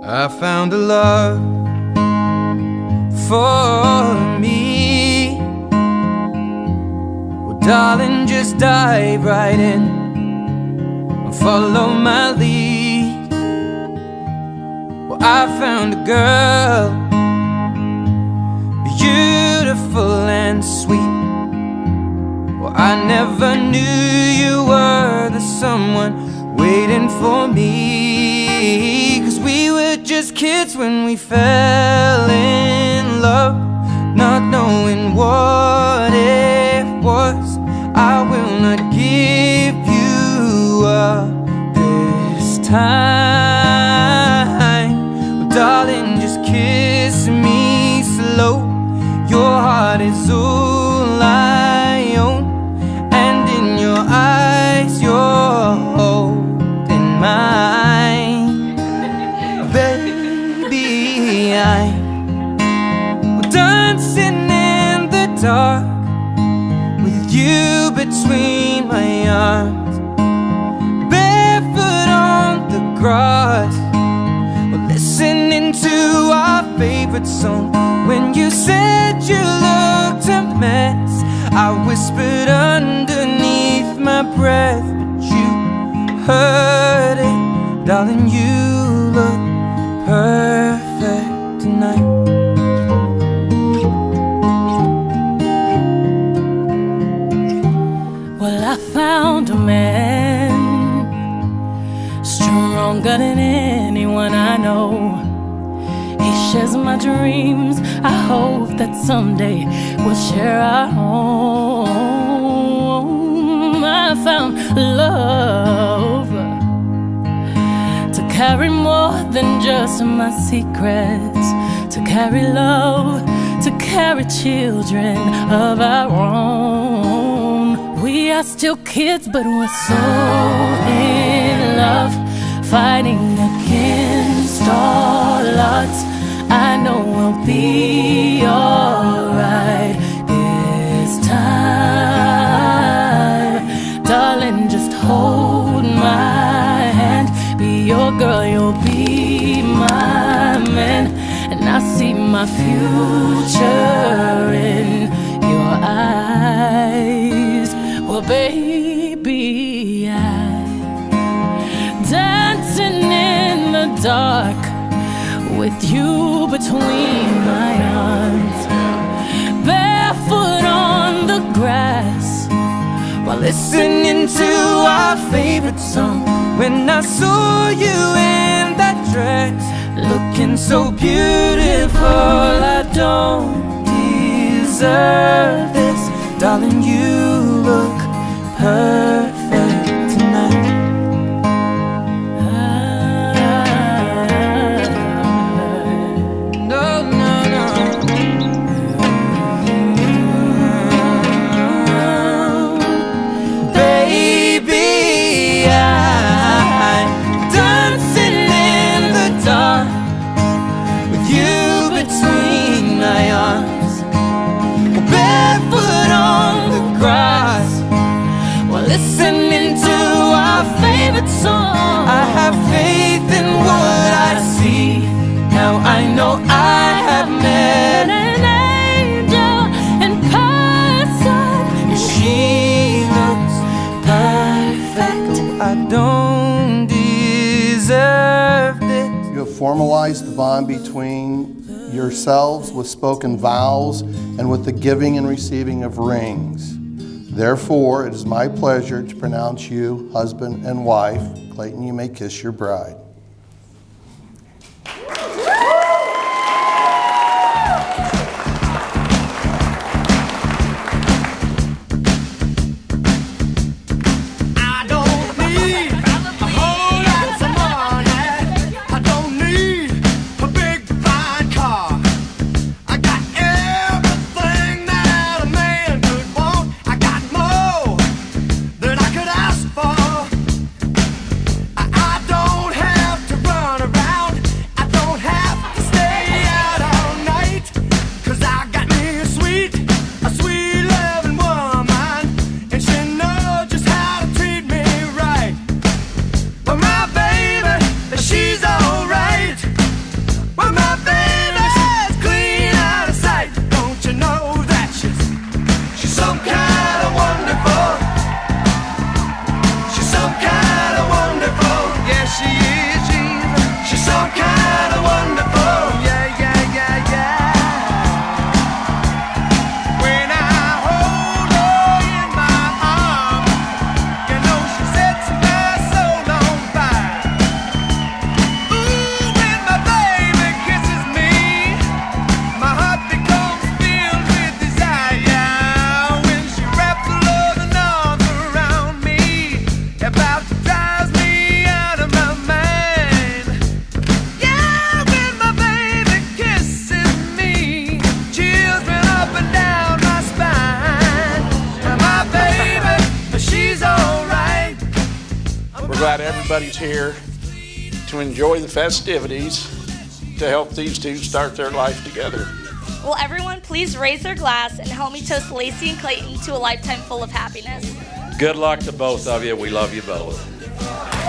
I found a love for me. Well, darling, just dive right in and follow my lead. Well, I found a girl, beautiful and sweet. Well, I never knew you were the someone waiting for me, 'cause we were just kids when we fell in love, not knowing what it was. I will not give you up this time. Well, darling, just kiss me slow. Your heart is all I own, and in your eyes you're holding mine. Baby, I'm dancing in the dark with you between my arms, barefoot on the grass. We're listening to our favorite song. When you said you looked a mess, I whispered underneath my breath, but you heard it. Darling, you look perfect tonight. Well, I found a man stronger than anyone I know. He shares my dreams. I hope that someday we'll share our home. I found love to carry more than just my secrets, to carry love, to carry children of our own. We are still kids, but we're so in love, fighting against all odds. I know we'll be alright this time. Darling, just hold my hand. Be your girl, you'll be my man. And I see my future in your eyes. Well, baby, I'm dancing in the dark with you between my arms, barefoot on the grass, while listening to our favorite song. When I saw you in that dress, looking so beautiful, I don't deserve this. Darling, you look perfect tonight. Listening to our favorite song. I have faith in what I see. Now I know I have met an angel in person. She looks perfect. I don't deserve this. You have formalized the bond between yourselves with spoken vows and with the giving and receiving of rings. Therefore, it is my pleasure to pronounce you husband and wife. Clayton, you may kiss your bride. I don't have everybody's here to enjoy the festivities to help these two start their life together. Will everyone please raise their glass and help me toast Lacey and Clayton to a lifetime full of happiness? Good luck to both of you. We love you both.